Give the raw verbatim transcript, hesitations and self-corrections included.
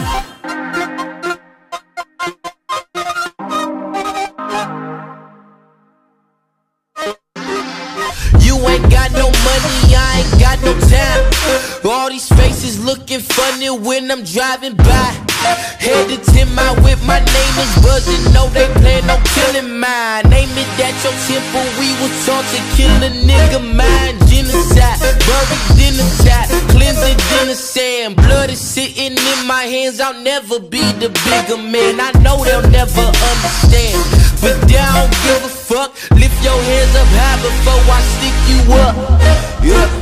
You ain't got no money, I ain't got no time. All these faces looking funny when I'm driving by. Headed to my whip, my name is buzzing. No, they plan on killing mine. Name it at your temple, we was taught to kill a nigga mind. Genocide, buried in the top, cleansing in the sand. Blood is sitting in my hands, I'll never be the bigger man. I know they'll never understand, but they don't give a fuck. Lift your hands up high before I stick you up. Yeah.